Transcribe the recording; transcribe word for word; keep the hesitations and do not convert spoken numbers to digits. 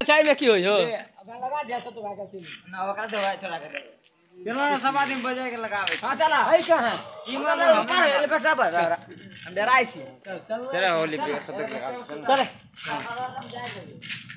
चाय में की होई हो लगा दिया तो भागा चली ना ओकरा दवा छोड़ा के दे चलो ना सब आदमी बजाय के लगावे हां चला है कहां ई मन ऊपर है बेटा पर हम डराई छी चल चल होली पे सब चल चल